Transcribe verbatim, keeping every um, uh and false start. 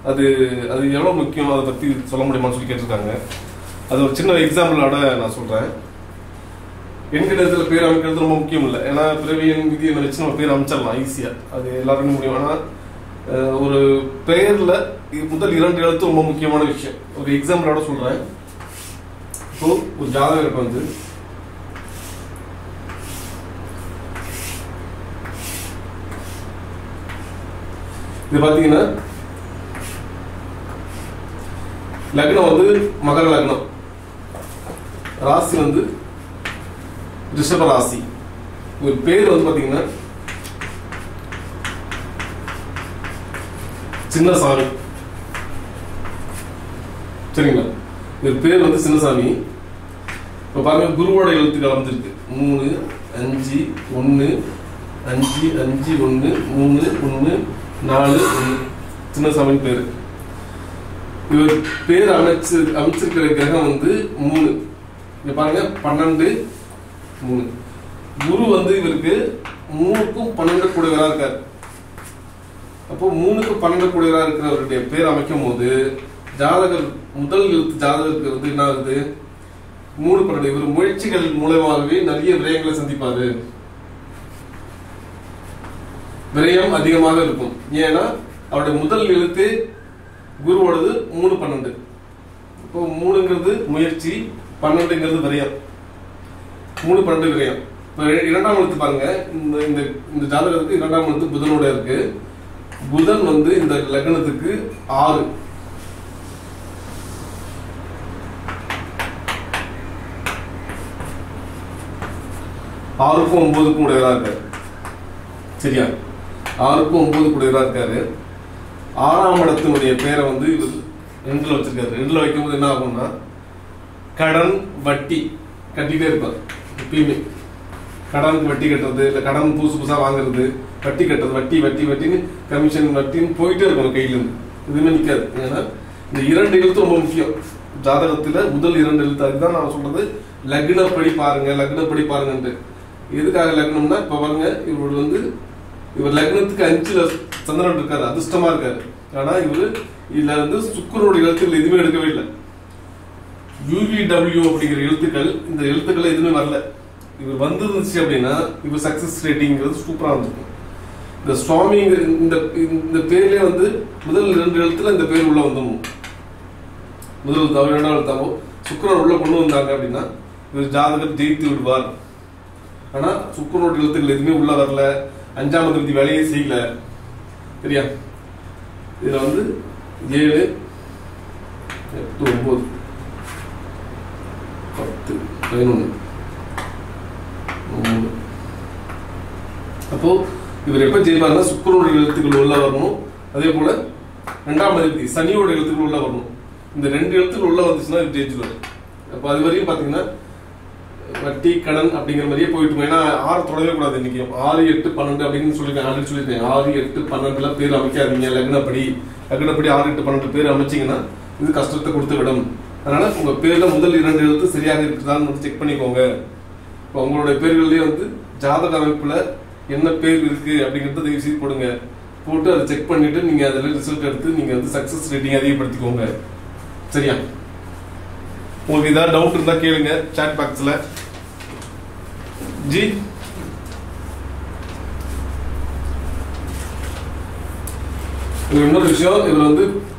அது அது எவ்வளவு முக்கியம் அதை பத்தி சொல்ல முடியுமான்னு சொல்லி கேட்டிருக்காங்க. அது ஒரு சின்ன எக்ஸாம்பிளோட நான் சொல்றேன். எண்கணிதத்துல பேர் அமைக்கிறது ரொம்ப முக்கியம் இல்லை. ஏன்னா பிறவி எண் விதி என்ன வச்சு நம்ம பேர் அமைச்சிடலாம் ஈஸியா, அது எல்லாருக்கும் முடியும். ஆனா ஒரு பெயர்ல முதல் இரண்டு எழுத்து ரொம்ப முக்கியமான விஷயம். ஒரு எக்ஸாம்பிளோட சொல்றேன். இப்போ ஒரு ஜாதகருக்கு வந்து இது பாத்தீங்கன்னா லக்னம் வந்து மகர லக்னம், ராசி வந்து ரிஷப ராசி. ஒரு பேர் வந்து பாத்தீங்கன்னா சின்னசாமி. சரிங்களா? இது பேர் வந்து சின்னசாமி. இப்ப பாருங்க குருவோட எழுத்துக்கள் வந்துருக்கு. மூணு அஞ்சு ஒன்னு அஞ்சு அஞ்சு ஒன்னு மூணு ஒன்னு நாலு ஒன்னு சின்னசாமி பேரு. இவர் பேர் அமைச்சு அமைச்சிருக்கிற கிரகம் வந்து மூணு. இங்க பாருங்க பன்னெண்டு மூணு. குரு வந்து இவருக்கு மூணுக்கும் பன்னெண்டு கூடியவரா இருக்காரு. அப்போ மூணுக்கு பன்னெண்டு கூடியவரா இருக்கிறவருடைய பேர் அமைக்கும் போது ஜாதகர் முதல் எழுத்து ஜாதகருக்கு வந்து என்ன ஆகுது? மூணு பன்னெண்டு. இவர் முயற்சிகள் மூலமாகவே நிறைய விரயங்களை சந்திப்பாரு. விரயம் அதிகமாக இருக்கும். ஏன்னா அவருடைய முதல் எழுத்து குருவோடது மூணு பன்னெண்டு. இப்போ மூணுங்கிறது முயற்சி, பன்னெண்டுங்கிறது விரயம். மூணு பன்னெண்டு விரயம். இப்போ இரண்டாம் எழுத்து பாருங்க, இந்த இந்த ஜாதகத்துக்கு இரண்டாம் எழுத்து புதனோட இருக்கு. புதன் வந்து இந்த லக்னத்துக்கு ஆறு. ஆறுக்கும் ஒன்பதுக்கும் உடையதா இருக்காரு. சரியா? ஆறுக்கும் ஒன்பது கூடியதா இருக்காரு. ஆறாம் இடத்தினுடைய பேரை வந்து இவர் ரெண்டுல வச்சிருக்காரு. ரெண்டுல வைக்கும் போது என்ன ஆகும்னா கடன் வட்டி கட்டிட்டே இருப்பார். எப்பயுமே கடனுக்கு வட்டி கட்டுறது, இல்ல கடன் புதுசு புதுசா வாங்குறது, வட்டி கட்டுறது, வட்டி வட்டி வட்டின்னு கமிஷன் வட்டின்னு போயிட்டே இருக்கணும் கையில இருந்து. எதுவுமே நிக்காது. ஏன்னா இந்த இரண்டு எழுத்து ரொம்ப முக்கியம் ஜாதகத்துல. முதல் இரண்டு எழுத்து அதுதான் நான் சொல்றது. லக்னப்படி பாருங்க, லக்னப்படி பாருங்கன்ட்டு. எதுக்காக லக்னம்னா இப்ப பாருங்க இவர் வந்து இவர் லக்னத்துக்கு அஞ்சுல சந்திரன் இருக்காரு, அதிர்ஷ்டமா இருக்காரு. ஆனா இவரு இதுல வந்து சுக்கிரனுடைய எழுத்துக்கள் எதுவுமே எடுக்கவே இல்லை. யூவிடபிள்யூ அப்படிங்கிற எழுத்துக்கள், இந்த எழுத்துக்கள் எதுவுமே வரல. இவர் வந்துருந்துச்சு அப்படின்னா இவர் சக்சஸ் ரேட்டிங்கிறது சூப்பரா இருந்திருக்கும். இந்த சுவாமிங்கிற இந்த இந்த பேர்லயே வந்து முதல் இரண்டு எழுத்துல இந்த பேர் உள்ள வந்துடும். முதல் தவிர இரண்டாவது எழுத்தாவோ சுக்கிரன் உள்ள கொண்டு வந்தாங்க அப்படின்னா இவர் ஜாதகர் ஜெயித்து விடுவார். ஆனா சுக்கிரனுடைய எழுத்துக்கள் எதுவுமே உள்ள வரல. அஞ்சாம் அதிபதி வேலையே செய்யல. சரியா? இதுல வந்து ஏழு எட்டு ஒன்பது பத்து பதினொன்னு. அப்போ இவர் எப்ப ஜெயிப்பாருன்னா சுக்கிரனுடைய எழுத்துக்கள் உள்ள வரணும். அதே போல ரெண்டாம் அதிபதி சனியோட எழுத்துக்கள் உள்ள வரணும். இந்த ரெண்டு எழுத்துக்கள் உள்ள வந்துச்சுன்னா இவர் ஜெயிச்சுவாரு. அப்ப அது வரையும் பாத்தீங்கன்னா வட்டி கடன் அப்படிங்கிற மாதிரியே போயிட்டு. ஏன்னா ஆறு தொடவே கூடாது. இன்னைக்கு ஆறு எட்டு பன்னெண்டு அப்படின்னு சொல்லிருக்கேன். ஆல்ரெடி சொல்லியிருக்கேன். ஆறு எட்டு பன்னெண்டுல பேர் அமைக்காதீங்க. லக்னப்படி லக்னப்படி ஆறு எட்டு பன்னெண்டு பேர் அமைச்சிங்கன்னா இது கஷ்டத்தை கொடுத்து விடும். அதனால உங்க பேர்ல முதல் இரண்டு எழுத்து சரியாக இருக்குதான்னு வந்து செக் பண்ணிக்கோங்க. இப்போ உங்களுடைய பேர்கள்லயே வந்து ஜாதக அமைப்புல என்ன பேர் இருக்கு அப்படிங்கறத தயவு செய்து போடுங்க. போட்டு அதை செக் பண்ணிட்டு நீங்க அதுல ரிசல்ட் எடுத்து நீங்க வந்து சக்சஸ் ரேட்டிங் அதிகப்படுத்திக்கோங்க. சரியா? உங்களுக்கு ஏதாவது டவுட் இருந்தா கேளுங்க சாட் பாக்ஸ்ல. ஜி இன்னொரு விஷயம், இவர் வந்து